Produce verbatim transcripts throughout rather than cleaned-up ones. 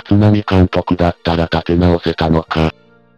立浪監督だったら立て直せたのか。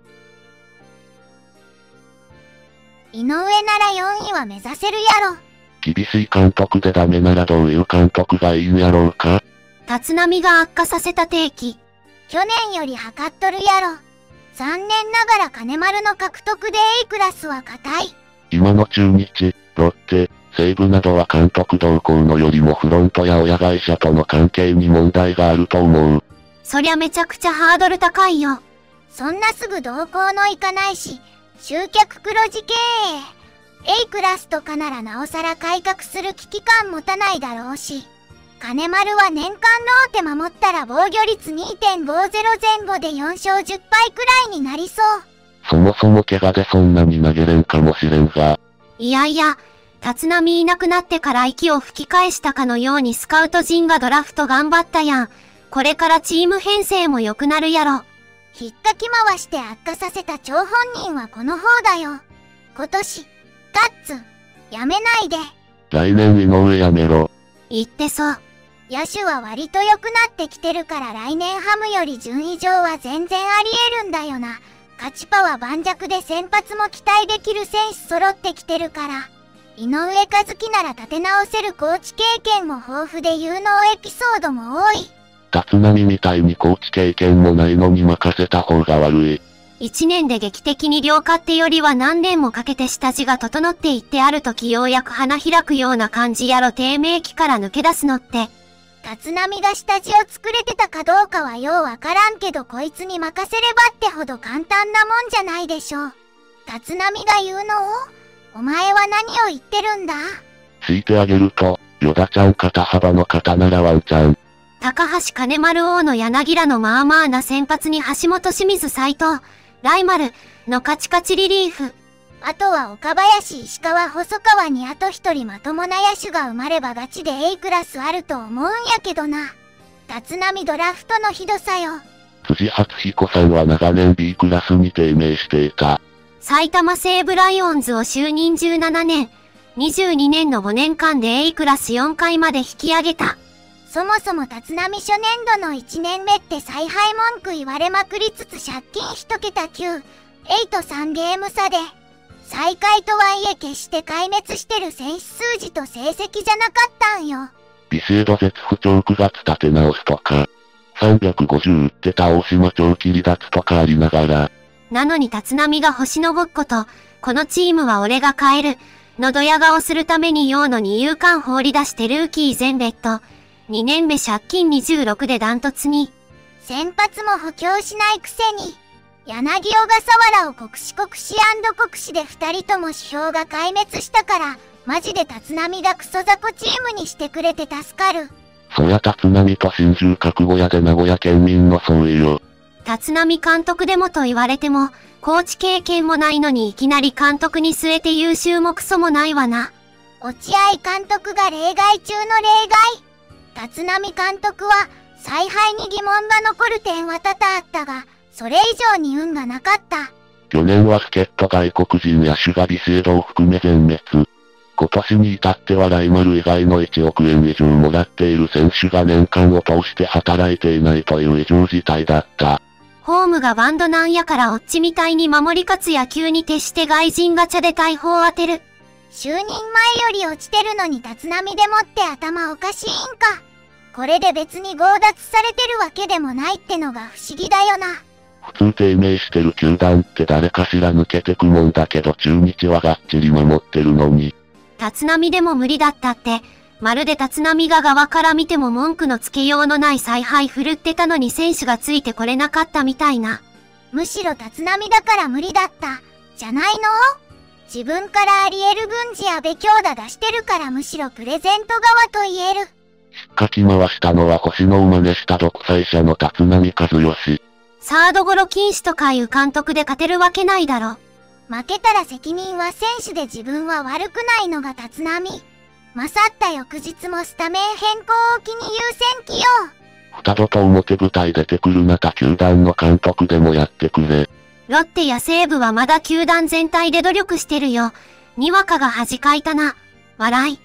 井上ならよんいは目指せるやろ。 厳しい監督でダメならどういう監督がいいんやろうか。 立浪が悪化させた定期。 去年より測っとるやろ。残念ながら金丸の獲得で A クラスは硬い。 今の中日、ロッテ、西武などは監督動向のよりもフロントや親会社との関係に問題があると思う。 そりゃめちゃくちゃハードル高いよ。 そんなすぐ動向のいかないし、集客黒字経営。A クラスとかならなおさら改革する危機感持たないだろうし。金丸は年間ローテ守ったら防御率 にてんごゼロ 前後でよん勝じゅっ敗くらいになりそう。 そもそも怪我でそんなに投げれんかもしれんが。 いやいや、立浪いなくなってから息を吹き返したかのようにスカウト陣がドラフト頑張ったやん。これからチーム編成も良くなるやろ。 ひったき回して悪化させた張本人はこの方だよ。今年、ガッツ、やめないで。 来年井上やめろ。 言ってそう。 野手は割と良くなってきてるから来年ハムより順位上は全然あり得るんだよな。勝ちパは盤石で先発も期待できる選手揃ってきてるから。井上和樹なら立て直せるコーチ経験も豊富で有能エピソードも多い。 立浪みたいにコーチ経験もないのに任せた方が悪い。 一年で劇的に良化ってよりは何年もかけて下地が整っていってある時ようやく花開くような感じやろ。低迷期から抜け出すのって。 立浪が下地を作れてたかどうかはようわからんけどこいつに任せればってほど簡単なもんじゃないでしょう。立浪が言うのをお前は何を言ってるんだ。 強いてあげると、ヨダちゃん肩幅の肩ならワンちゃん。 高橋金丸王の柳らのまあまあな先発に橋本清水斉藤、ライマルのカチカチリリーフ。 あとは岡林石川細川にあと一人まともな野手が生まればガチで A クラスあると思うんやけどな。立浪ドラフトのひどさよ。 辻初彦さんは長年 B クラスに低迷していた。 埼玉西武ライオンズを就任じゅうななねん、にじゅうにねんのごねんかんで A クラスよんかいまで引き上げた。 そもそも立浪初年度のいちねんめって采配文句言われまくりつつ借金一桁きゅう、はちさんゲーム差で、最下位とはいえ決して壊滅してる選手数字と成績じゃなかったんよ。 ビシエド絶不調くがつ立て直すとか、さんびゃくごじゅう打ってた大島長期離脱とかありながら。 なのに立浪が星のごっこと、このチームは俺が変える、のドヤ顔するために用の二遊間放り出してルーキー全レッド。にねんめ借金にじゅうろくでダントツに。 先発も補強しないくせに。柳小笠原を国士国士&国士で二人とも指標が壊滅したから、マジで立浪がクソ雑魚チームにしてくれて助かる。 そりゃ立浪と心中覚悟やで名古屋県民の総意よ。 立浪監督でもと言われても、コーチ経験もないのにいきなり監督に据えて優秀もクソもないわな。 落合監督が例外中の例外。立浪監督は、采配に疑問が残る点は多々あったが、それ以上に運がなかった。 去年は助っ人外国人野手がビシエドを含め全滅。今年に至ってはライマル以外のいちおくえん以上もらっている選手が年間を通して働いていないという異常事態だった。 ホームがバンドなんやからオッチみたいに守り勝つ野球に徹して外人ガチャで大砲当てる。 就任前より落ちてるのに立浪でもって頭おかしいんか。これで別に強奪されてるわけでもないってのが不思議だよな。 普通低迷してる球団って誰かしら抜けてくもんだけど中日はがっちり守ってるのに。 立浪でも無理だったって、まるで立浪が側から見ても文句のつけようのない采配振るってたのに選手がついてこれなかったみたいな。 むしろ立浪だから無理だった、じゃないの？自分からアリエル軍司阿部強打出してるからむしろプレゼント側と言える。 しっかき回したのは星のを真似した独裁者の立浪和義。 サードゴロ禁止とかいう監督で勝てるわけないだろ。 負けたら責任は選手で自分は悪くないのが立浪。勝った翌日もスタメン変更を機に優先起用。 二度と表舞台出てくるな他球団の監督でもやってくれ。 ロッテや西武はまだ球団全体で努力してるよ。にわかが恥かいたな。笑い。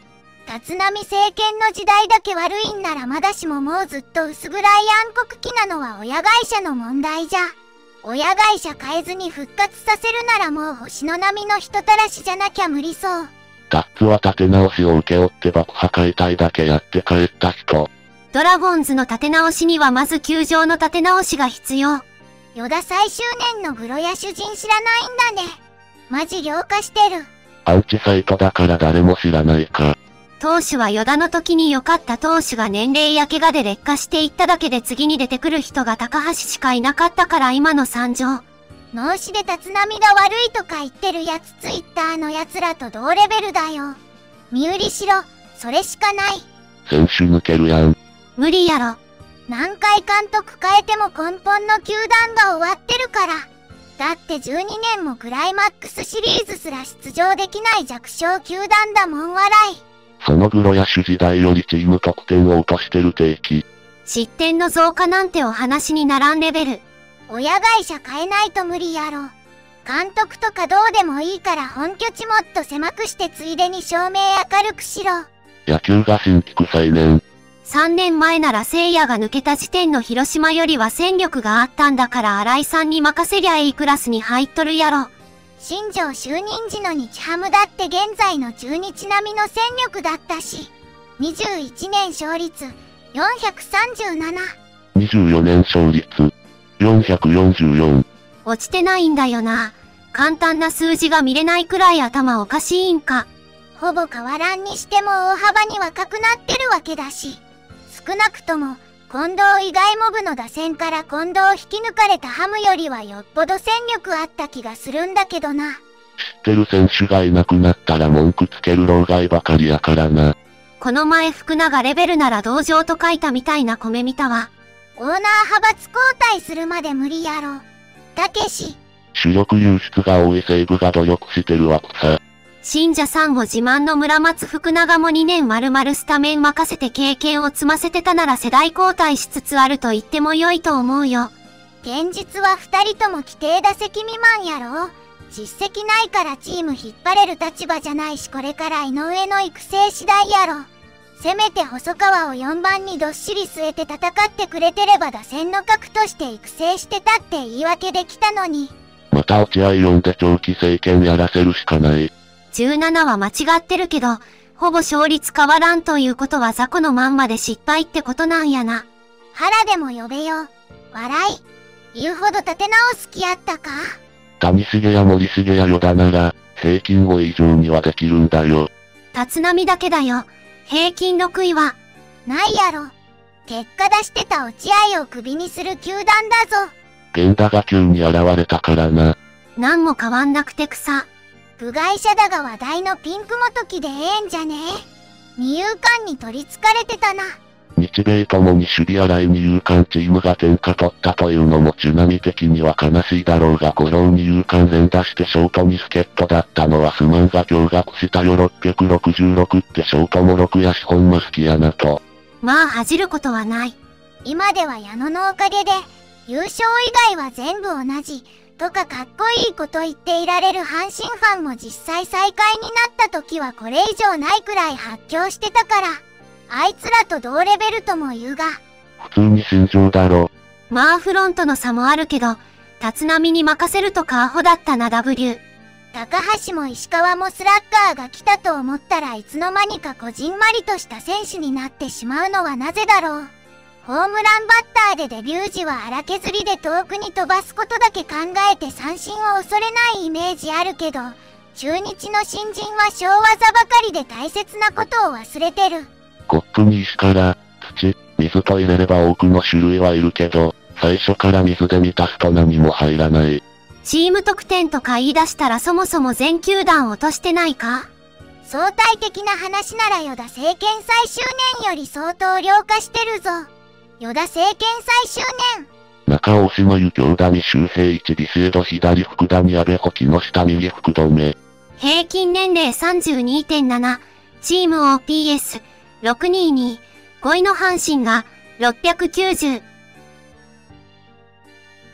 立浪政権の時代だけ悪いんならまだしももうずっと薄暗い暗黒期なのは親会社の問題じゃ。親会社変えずに復活させるならもう星の波の人たらしじゃなきゃ無理そう。 タッツは立て直しを請け負って爆破解体だけやって帰った人。 ドラゴンズの立て直しにはまず球場の立て直しが必要。 与田最終年のグロや主人知らないんだね。マジ了解してる。 アンチサイトだから誰も知らないか。 投手は与田の時に良かった投手が年齢や怪我で劣化していっただけで次に出てくる人が高橋しかいなかったから今の惨状。 脳死で立浪が悪いとか言ってるやつツイッターのやつらと同レベルだよ。身売りしろ、それしかない。 選手抜けるやん。 無理やろ。 何回監督変えても根本の球団が終わってるから。だってじゅうにねんもクライマックスシリーズすら出場できない弱小球団だもん笑い。 そのグロ野手時代よりチーム得点を落としてる定期。 失点の増加なんてお話にならんレベル。 親会社変えないと無理やろ。監督とかどうでもいいから本拠地もっと狭くしてついでに照明明るくしろ。 野球が新規臭いねん。 さんねんまえなら聖夜が抜けた時点の広島よりは戦力があったんだから新井さんに任せりゃいいクラスに入っとるやろ。 新庄就任時の日ハムだって現在の中日並みの戦力だったし。にじゅういちねん勝率よんひゃくさんじゅうなな。 にじゅうよねん勝率よんひゃくよんじゅうよん。 落ちてないんだよな。簡単な数字が見れないくらい頭おかしいんか。 ほぼ変わらんにしても大幅に若くなってるわけだし。少なくとも、近藤以外モブの打線から近藤を引き抜かれたハムよりはよっぽど戦力あった気がするんだけどな。 知ってる選手がいなくなったら文句つける老害ばかりやからな。 この前福永レベルなら同情と書いたみたいな米見たわ。 オーナー派閥交代するまで無理やろ。たけし。 主力流出が多い西武が努力してるわくさ。 信者さんを自慢の村松福永もにねん丸々スタメン任せて経験を積ませてたなら世代交代しつつあると言っても良いと思うよ。 現実はふたりとも規定打席未満やろ。実績ないからチーム引っ張れる立場じゃないしこれから井上の育成次第やろ。せめて細川をよんばんにどっしり据えて戦ってくれてれば打線の核として育成してたって言い訳できたのに。 また落合呼んで長期政権やらせるしかない。 じゅうななは間違ってるけど、ほぼ勝率変わらんということは雑魚のまんまで失敗ってことなんやな。 腹でも呼べよ。笑い。言うほど立て直す気やったか？ 谷繁や森重や与田なら、平均を以上にはできるんだよ。 立浪だけだよ。平均ろくいは。 ないやろ。結果出してた落合をクビにする球団だぞ。 源田が急に現れたからな。 なんも変わんなくて草。 部外者だが話題のピンクもときでええんじゃねえ。二遊間に取り憑かれてたな。 日米ともに守備荒い二遊間チームが天下取ったというのもチュナミ的には悲しいだろうが五郎二遊間連打してショートに助っ人だったのはすまんが驚愕したよ。ろっぴゃくろくじゅうろくってショートもろくやしほんま好きやなと。 まあ恥じることはない。 今では矢野のおかげで優勝以外は全部同じ。とかかっこいいこと言っていられる阪神ファンも実際最下位になった時はこれ以上ないくらい発狂してたから。あいつらと同レベルとも言うが。 普通に心情だろ。 まあフロントの差もあるけど、立浪に任せるとかアホだったな W。 高橋も石川もスラッガーが来たと思ったらいつの間にかこじんまりとした選手になってしまうのはなぜだろう。ホームランバッターでデビュー時は荒削りで遠くに飛ばすことだけ考えて三振を恐れないイメージあるけど、中日の新人は小技ばかりで大切なことを忘れてる。 コップに石から、土、水と入れれば多くの種類はいるけど、最初から水で満たすと何も入らない。 チーム得点とか言い出したらそもそも全球団落としてないか？ 相対的な話なら与田政権最終年より相当良化してるぞ。与田政権最終年。 中大島湯京田に周平一ビシエド左福田に阿部保木の下右福留。 平均年齢 さんじゅうにてんなな。チーム オーピーエスろくにーに。ごいの阪神がろっぴゃくきゅうじゅう。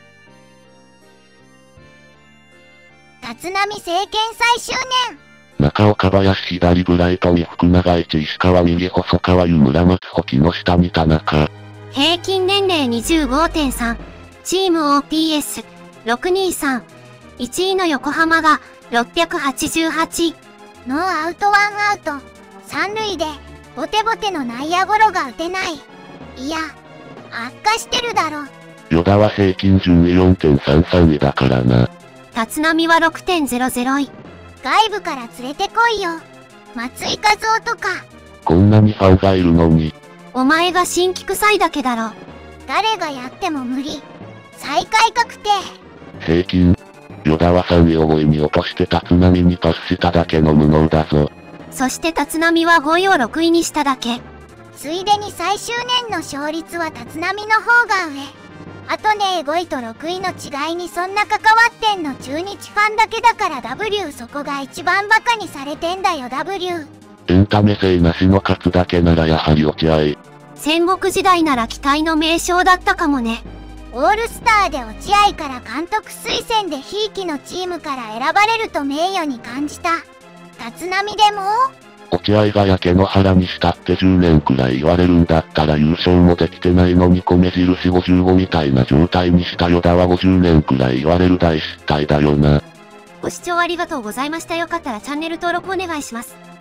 立浪政権最終年。 中岡林左ブライトに福永一石川右細川湯村松穂木の下に田中。 平均年齢 にじゅうごてんさん。チーム オーピーエスろくにさん。いちいの横浜がろっぴゃくはちじゅうはち。 ノーアウトワンアウト。三塁で、ボテボテの内野ゴロが打てない。いや、悪化してるだろ。 与田は平均順位 よんてんさんさん 位だからな。 立浪は ろくてんゼロゼロ 位。 外部から連れてこいよ。松井和夫とか。 こんなにファンがいるのに。 お前が新規臭いだけだろ。 誰がやっても無理。最下位確定。 平均。与田はさんいをごいに落として立浪にパスしただけの無能だぞ。 そして立浪はごいをろくいにしただけ。 ついでに最終年の勝率は立浪の方が上。あとねごいとろくいの違いにそんな関わってんの中日ファンだけだから W そこが一番バカにされてんだよ W。 エンタメ性なしの勝つだけならやはり落合。 戦国時代なら期待の名将だったかもね。 オールスターで落合から監督推薦でひいきのチームから選ばれると名誉に感じた。立浪でも落合が焼け野原にしたってじゅうねんくらい言われるんだったら優勝もできてないのに米印ごじゅうごみたいな状態にした与田はごじゅうねんくらい言われる大失態だよな。 ご視聴ありがとうございました。よかったらチャンネル登録お願いします。